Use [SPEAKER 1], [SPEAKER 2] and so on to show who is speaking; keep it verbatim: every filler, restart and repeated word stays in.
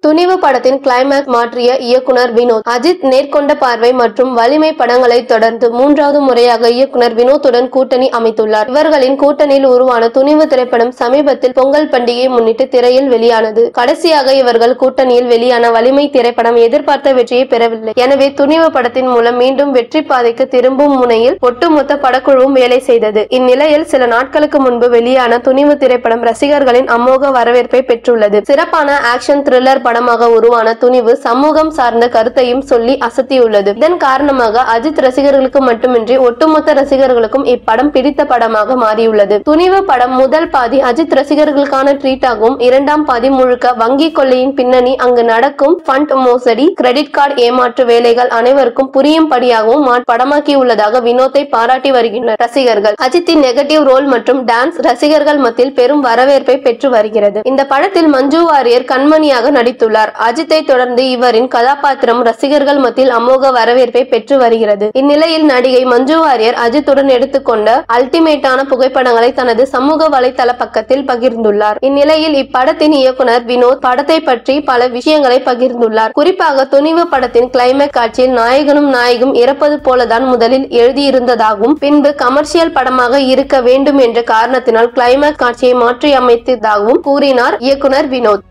[SPEAKER 1] துணிவு படத்தின் கிளைமாக்ஸ் மாற்றிய இயக்குனர் வினோத். அஜித் நேர்கொண்ட பார்வை மற்றும் வலிமை படங்களை தொடர்ந்து மூன்றாவது முறையாக இயக்குனர் வினோத்துடன் கூட்டணி அமைத்துள்ளார். இவர்களின் கூட்டணியில் உருவான துணிவு திரைப்படம் சமீபத்தில் பொங்கல் பண்டிகையை முன்னிட்டு திரையில் வெளியானது. கடைசியாக இவர்கள் கூட்டணியில் வெளியான வலிமை திரைப்படம் எதிர்பார்த்த வெற்றியை பெறவில்லை. எனவே துணிவு படத்தின் மூலம் மீண்டும் வெற்றி பாதைக்கு திரும்பும் முனையில் ஒட்டுமொத்த படக்குழுவும் வேலை செய்தது. இந்நிலையில் சில நாட்களுக்கு முன்பு வெளியான துணிவு திரைப்படம் ரசிகர்களின் அமோக வரவேற்பை பெற்றுள்ளது. சிறப்பான ஆக்ஷன் த்ரில்லர் படமாக உருவான துணிவு சமூகம் சார்ந்த கருத்தையும் சொல்லி அசத்தியுள்ளது. இதன் காரணமாக அஜித் ரசிகர்களுக்கு மட்டுமின்றி ஒட்டுமொத்த ரசிகர்களுக்கும் இப்படம் பிடித்த படமாக மாறியுள்ளது. துணிவு படம் முதல் பாதி அஜித் ரசிகர்களுக்கான ட்ரீட்டாகவும், இரண்டாம் பாதி முழுக்க வங்கி கொள்ளையின் பின்னணி, அங்கு நடக்கும் ஃபண்ட் மோசடி, கிரெடிட் கார்டு ஏமாற்று வேலைகள் அனைவருக்கும் புரியும்படியாகவும் படமாக்கியுள்ளதாக வினோத்தை பாராட்டி வருகின்றனர் ரசிகர்கள். அஜித்தின் நெகட்டிவ் ரோல் மற்றும் டான்ஸ் ரசிகர்கள் மத்தியில் பெரும் வரவேற்பை பெற்று வருகிறது. இந்த படத்தில் மஞ்சு வாரியர் கண்மணியாக நடித்துள்ளார். அஜித்தை தொடர்ந்து இவரின் கதாபாத்திரம் ரசிகர்கள் மத்தியில் அமோக வரவேற்பை பெற்று வருகிறது. இந்நிலையில் நடிகை மஞ்சு வாரியர் அஜித்துடன் எடுத்துக்கொண்ட அல்டிமேட்டான புகைப்படங்களை தனது சமூக வலைதள பக்கத்தில் பகிர்ந்துள்ளார். இந்நிலையில் இப்படத்தின் இயக்குனர் வினோத் படத்தை பற்றி பல விஷயங்களை பகிர்ந்துள்ளார். குறிப்பாக துணிவு படத்தின் கிளைமேக்ஸ் காட்சியில் நாயகனும் நாயகும் இறப்பது போலதான் முதலில் எழுதியிருந்ததாகவும், பின்பு கமர்ஷியல் படமாக இருக்க வேண்டும் என்ற காரணத்தினால் கிளைமேக்ஸ் காட்சியை மாற்றி அமைத்ததாகவும் கூறினார் இயக்குனர் வினோத்.